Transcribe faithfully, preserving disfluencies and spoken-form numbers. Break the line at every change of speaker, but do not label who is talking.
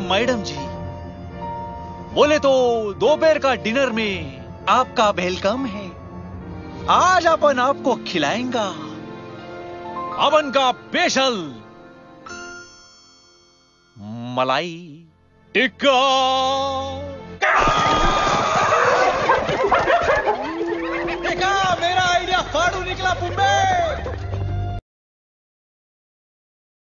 Madam जी, बोले तो दोपहर का डिनर में आपका वेलकम है। आज अपन आपको खिलाएंगा अपन का स्पेशल मलाई टिक्का।